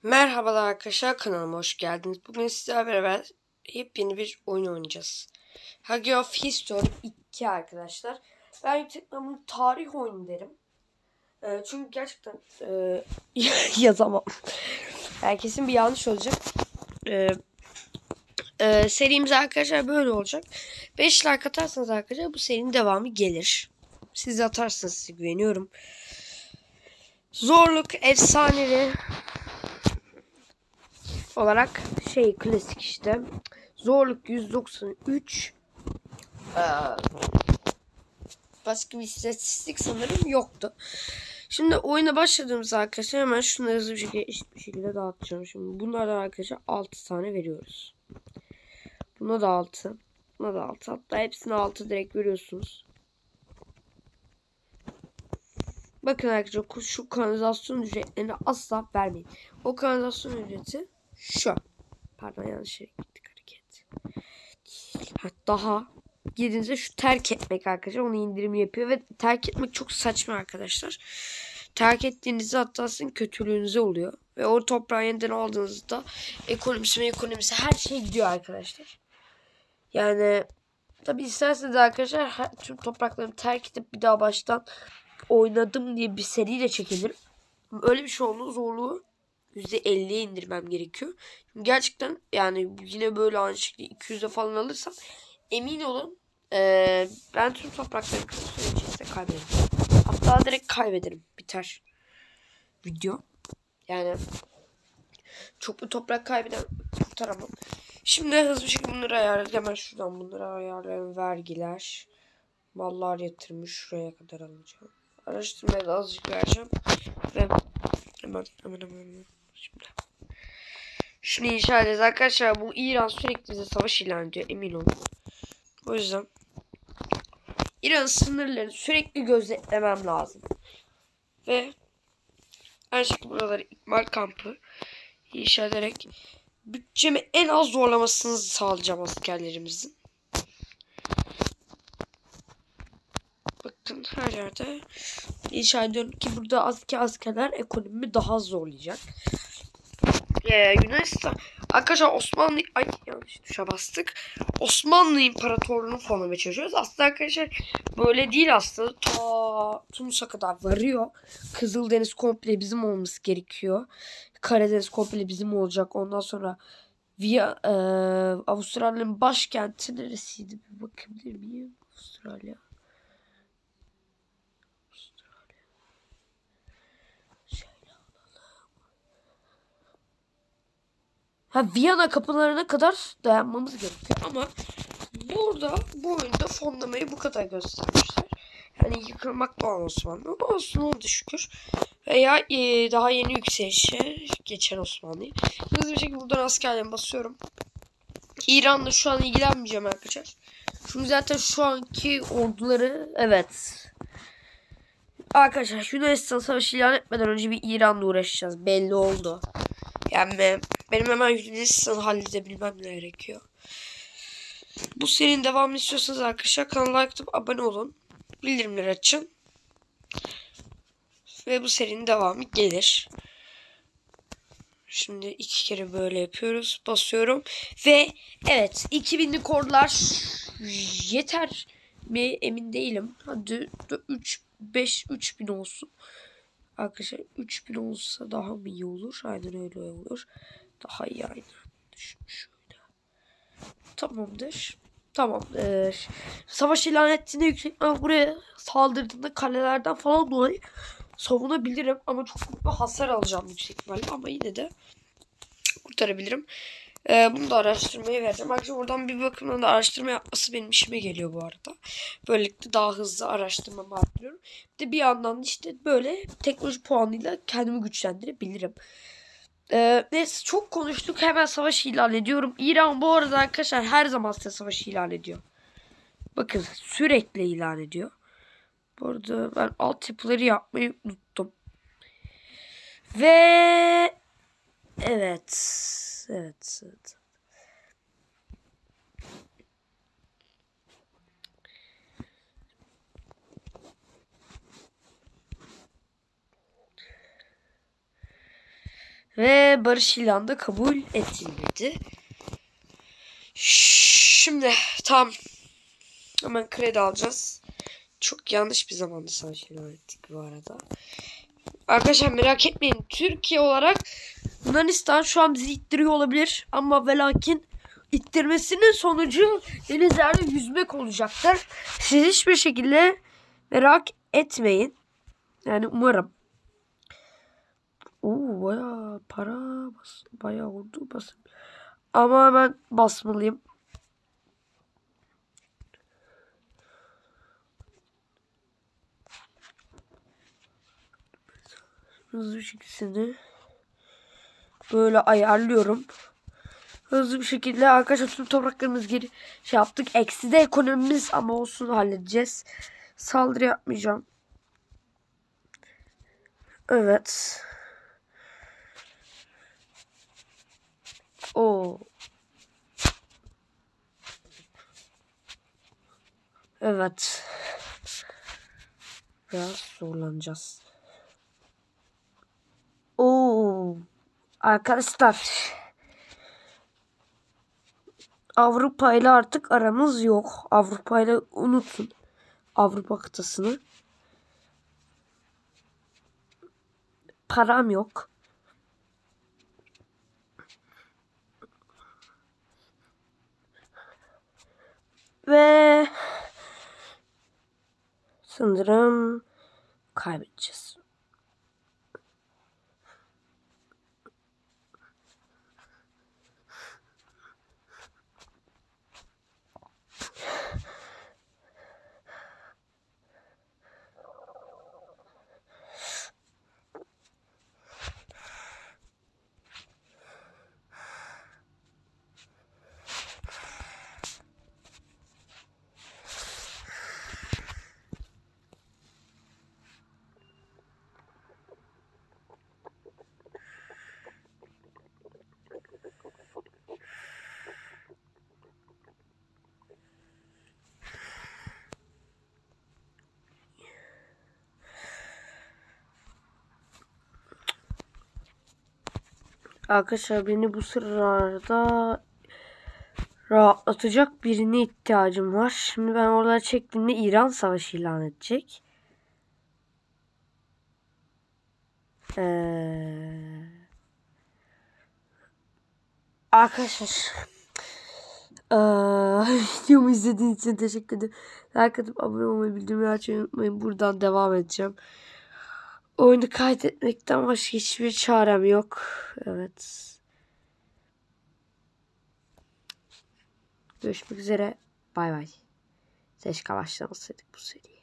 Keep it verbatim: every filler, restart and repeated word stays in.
Merhabalar arkadaşlar, kanalıma hoş geldiniz. Bugün sizlerle beraber yepyeni bir oyun oynayacağız. Hagi of History iki arkadaşlar. Ben yüksek bunu tarih oyunu derim. E, çünkü gerçekten e, yazamam. Herkesin bir yanlış olacak. E, e, serimiz arkadaşlar böyle olacak. beş like atarsanız arkadaşlar bu serinin devamı gelir. Siz de atarsınız, size güveniyorum. Zorluk efsanevi olarak şey klasik işte. Zorluk yüz doksan üç. Ee, başka bir istatistik sanırım yoktu. Şimdi oyuna başladığımız arkadaşlar hemen şunları hızlı bir şekilde eşit bir şekilde dağıtacağım. Şimdi bunlardan arkadaşlar altı tane veriyoruz. Buna da altı. Buna da altı. Hatta hepsine altı direkt veriyorsunuz. Bakın arkadaşlar şu kanalizasyon ücretlerini asla vermeyin. O kanalizasyon ücreti şu. Pardon, yanlış yere gittik hareket. Daha girdiğinizde şu terk etmek arkadaşlar onu indirim yapıyor ve terk etmek çok saçma arkadaşlar. Terk ettiğinizde hatta sizin kötülüğünüze oluyor. Ve o toprağı yeniden aldığınızda ekonomisi ve ekonomisi her şey gidiyor arkadaşlar. Yani tabi isterseniz arkadaşlar her tüm topraklarını terk edip bir daha baştan oynadım diye bir seri de çekelim. Öyle bir şey olduğu zorluğu yüzde elliye indirmem gerekiyor. Şimdi gerçekten yani yine böyle aynı şekilde iki yüze falan alırsam emin olun ee, ben tüm toprakları kısa süre içerisinde kaybederim. Hatta direkt kaybederim. Biter video. Yani çok bir toprak kaybeden kurtaramam. Şimdi hızlı bir şekilde bunları ayarlayalım. Hemen şuradan bunları ayarlayalım. Vergiler. Mallar yatırmış. Şuraya kadar alacağım. Araştırmaya da azıcık vereceğim. Ve hemen hemen hemen, hemen. Şimdi şunu inşa edeceğiz arkadaşlar. Bu İran sürekli bize savaş ilan ediyor, emin olun. O yüzden İran sınırlarını sürekli gözetlemem lazım. Ve her şekilde buraları ikmal kampı inşa ederek bütçemi en az zorlamasını sağlayacağım askerlerimizin. Bakın her yerde inşa ediyorum ki burada azki askerler ekonomimi daha zorlayacak. Ee, Yunanistan arkadaşlar Osmanlı ay yanlış tuşa bastık. Osmanlı İmparatorluğu'nu fonlamaya çalışıyoruz. Aslında arkadaşlar böyle değil aslında. Ta Tunus'a kadar varıyor. Kızıldeniz komple bizim olması gerekiyor. Karadeniz komple bizim olacak. Ondan sonra Via e, Avustralya'nın başkenti neresiydi? Bir bakabilir miyim? Avustralya. Ha, Viyana kapılarına kadar dayanmamız gerekiyor ama burada bu oyunda fonlamayı bu kadar göstermişler. Yani yıkılmak doğan Osmanlı ama olsun oldu şükür. Veya e, daha yeni yükselişe geçen Osmanlı'yı. Hızlı bir şekilde buradan askerlerimi basıyorum. İran'la şu an ilgilenmeyeceğim arkadaşlar. Çünkü zaten şu anki orduları evet. Arkadaşlar Yunanistan savaşı ilan etmeden önce bir İran'la uğraşacağız. Belli oldu. Yani benim hemen Yunanistan'ı halledebilmem gerekiyor. Bu serinin devamını istiyorsanız arkadaşlar kanala like atıp abone olun. Bildirimleri açın. Ve bu serinin devamı gelir. Şimdi iki kere böyle yapıyoruz. Basıyorum. Ve evet iki binlik ordular yeter mi emin değilim. Hadi üç beş üç bin olsun. Arkadaşlar üç bin olsa daha mı iyi olur? Aynen öyle olur. Daha iyi aynen. Şöyle. Tamamdır. Tamamdır. Savaş ilan ettiğinde yüksek buraya saldırdığında kalelerden falan dolayı savunabilirim. Ama çok büyük bir hasar alacağım yüksek ihtimalle. Ama yine de kurtarabilirim. Ee, bunu da araştırmaya vereceğim. Ayrıca buradan bir bakımdan da araştırma yapması benim işime geliyor bu arada. Böylelikle daha hızlı araştırmamı arttırıyorum. Bir de bir yandan işte böyle teknoloji puanıyla kendimi güçlendirebilirim. Ee, neyse çok konuştuk. Hemen savaş ilan ediyorum. İran bu arada arkadaşlar her zaman size savaş ilan ediyor. Bakın sürekli ilan ediyor. Bu arada ben altyapıları yapmayı unuttum. Ve evet. Evet. Evet. Ve barış ilanı da kabul edilmedi. Şimdi tam hemen kredi alacağız. Çok yanlış bir zamanda savaş ilan ettik bu arada. Arkadaşlar merak etmeyin. Türkiye olarak Yunanistan şu an bizi ittiriyor olabilir. Ama ve lakin ittirmesinin sonucu denizlerde yüzmek olacaktır. Siz hiçbir şekilde merak etmeyin. Yani umarım. Oo bayağı para bas, bayağı oldu basın. Ama hemen basmalıyım. Hızlı bir şekilde böyle ayarlıyorum. Hızlı bir şekilde arkadaşlar tüm topraklarımız geri şey yaptık. Eksi de ekonomimiz ama olsun halledeceğiz. Saldırı yapmayacağım. Evet. O. Evet. Biraz zorlanacağız. Oo. Arkadaşlar. Avrupa ile artık aramız yok. Avrupa ile unutun. Avrupa kıtasını. Param yok. Ve sanırım kaybedeceğiz. Arkadaşlar beni bu sırada rahatlatacak birine ihtiyacım var. Şimdi ben oraları çektiğimde İran savaşı ilan edecek. Ee, arkadaşlar ee, videomu izlediğiniz için teşekkür ederim. Like atıp abone olmayı, bildirimleri açmayı unutmayın. Buradan devam edeceğim. Oyunu kaydetmekten başka hiçbir çarem yok. Evet. Görüşmek üzere. Bay bay. Keşke başlamasaydık bu seriye.